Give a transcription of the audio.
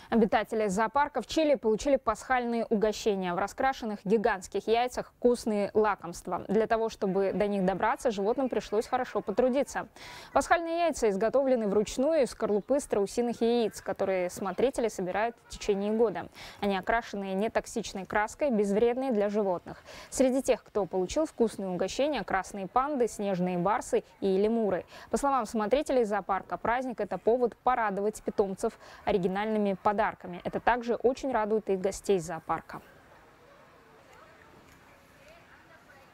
Обитатели зоопарка в Чили получили пасхальные угощения. В раскрашенных гигантских яйцах вкусные лакомства. Для того, чтобы до них добраться, животным пришлось хорошо потрудиться. Пасхальные яйца изготовлены вручную из скорлупы страусиных яиц, которые смотрители собирают в течение года. Они окрашены нетоксичной краской, безвредные для животных. Среди тех, кто получил вкусные угощения, красные панды, снежные барсы и лемуры. По словам смотрителей зоопарка, праздник – это повод порадовать питомцев оригинальными подарками. Это также очень радует и гостей зоопарка.